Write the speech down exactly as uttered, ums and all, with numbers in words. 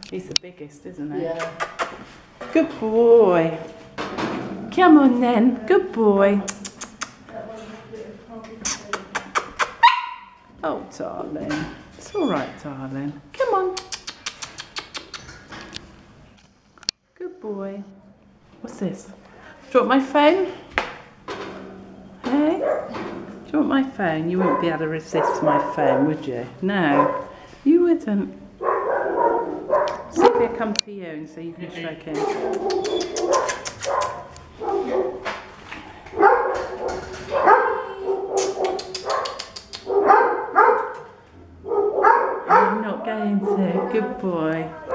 He's the biggest, isn't he? Yeah. Good boy. Come on then. Good boy. Oh, darling. It's all right, darling. Come on. Good boy. What's this? Do you want my phone? Hey? Do you want my phone? You wouldn't be able to resist my phone, would you? No, you wouldn't. Zippy will come to you and so you can stroke him. I'm not going to. Good boy.